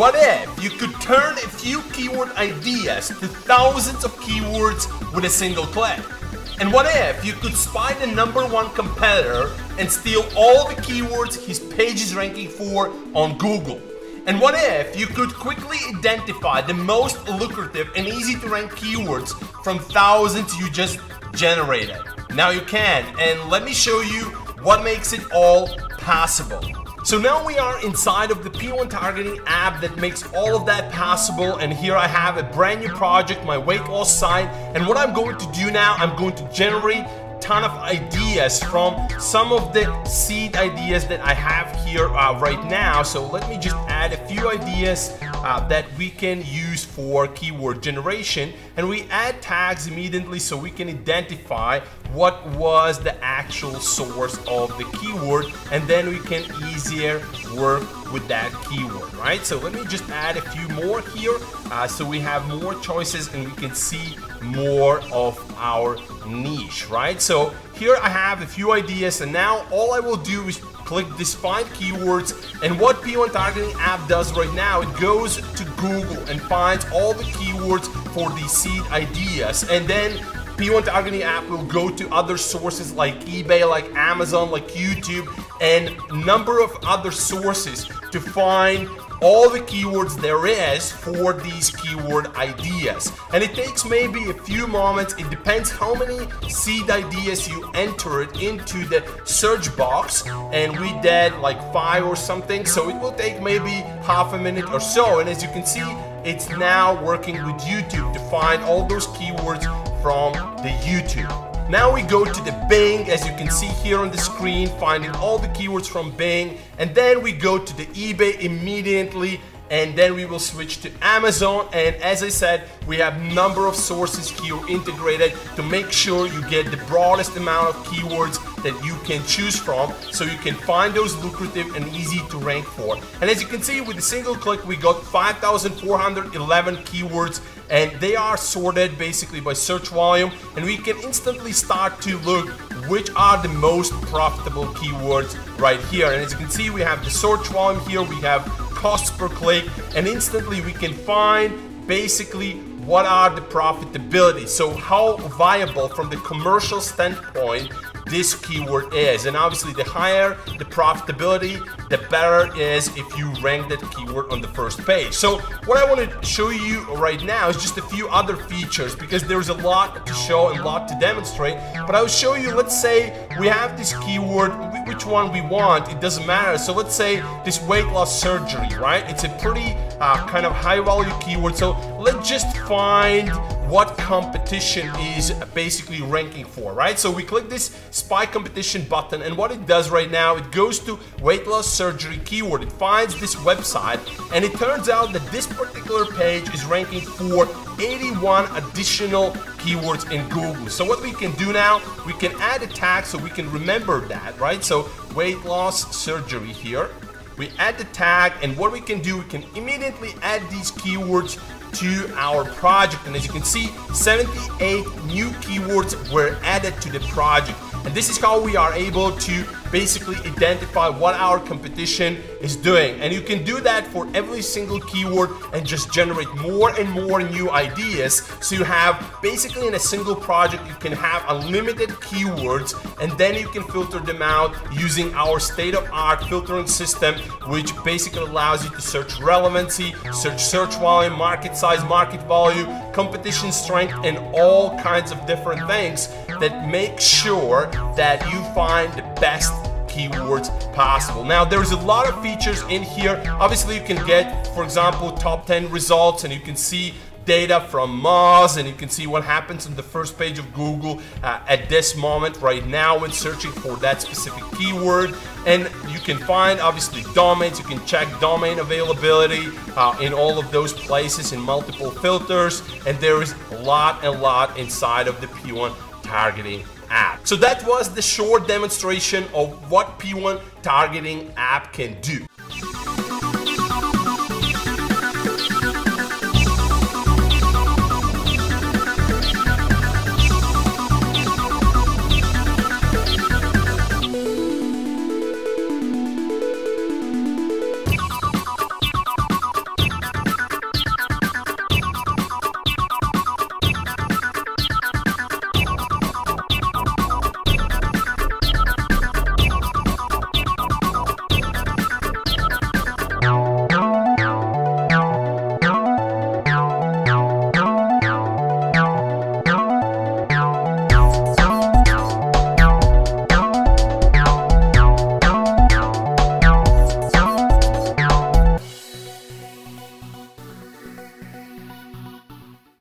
what if you could turn a few keyword ideas to thousands of keywords with a single click? And what if you could spy the #1 competitor and steal all the keywords his page is ranking for on Google? And what if you could quickly identify the most lucrative and easy to rank keywords from thousands you just generated? Now you can, and let me show you what makes it all possible. So now we are inside of the P1 targeting app that makes all of that possible, and here I have a brand new project, my weight loss site, and what I'm going to do now, I'm going to generate a ton of ideas from some of the seed ideas that I have here right now. So let me just add a few ideas that we can use for keyword generation, and we add tags immediately so we can identify what was the actual source of the keyword, and then we can easier work with that keyword, right? So let me just add a few more here so we have more choices and we can see more of our niche, right? So here I have a few ideas, and now all I will do is click this find keywords, and what P1 targeting app does right now, it goes to Google and finds all the keywords for these seed ideas, and then P1 targeting app will go to other sources like eBay, like Amazon, like YouTube, and number of other sources to find all the keywords there is for these keyword ideas. And it takes maybe a few moments, it depends how many seed ideas you entered into the search box, and we did like 5 or something, so it will take maybe half a minute or so. And as you can see, it's now working with YouTube to find all those keywords from the YouTube. Now we go to the Bing, as you can see here on the screen, finding all the keywords from Bing, and then we go to the eBay immediately, and then we will switch to Amazon. And as I said, we have number of sources here integrated to make sure you get the broadest amount of keywords that you can choose from, so you can find those lucrative and easy to rank for. And as you can see, with a single click we got 5,411 keywords, and they are sorted basically by search volume, and we can instantly start to look which are the most profitable keywords right here. And as you can see, we have the search volume here, we have costs per click, and instantly we can find basically what are the profitability, so how viable from the commercial standpoint this keyword is. And obviously the higher the profitability, the better it is if you rank that keyword on the first page. So what I want to show you right now is just a few other features, because there's a lot to show and a lot to demonstrate. But I'll show you, let's say we have this keyword, which one we want, it doesn't matter. So let's say this weight loss surgery, right? It's a pretty kind of high value keyword. So let's just find what competition is basically ranking for, right? So we click this spy competition button, and what it does right now, it goes to weight loss surgery keyword. It finds this website, and it turns out that this particular page is ranking for 81 additional keywords in Google. So what we can do now, we can add a tag so we can remember that, right? So weight loss surgery here. We add the tag, and what we can do, we can immediately add these keywords to our project. And as you can see, 78 new keywords were added to the project. And this is how we are able to basically identify what our competition is doing. And you can do that for every single keyword and just generate more and more new ideas. So you have basically in a single project, you can have unlimited keywords, and then you can filter them out using our state-of-art filtering system, which basically allows you to search relevancy, search volume, market size, market value, competition strength, and all kinds of different things that make sure that you find the best keywords possible. Now there's a lot of features in here. Obviously you can get, for example, top 10 results, and you can see data from Moz, and you can see what happens on the first page of Google at this moment right now when searching for that specific keyword. And you can find obviously domains, you can check domain availability in all of those places in multiple filters, and there is a lot inside of the P1 targeting app. So that was the short demonstration of what P1 targeting app can do.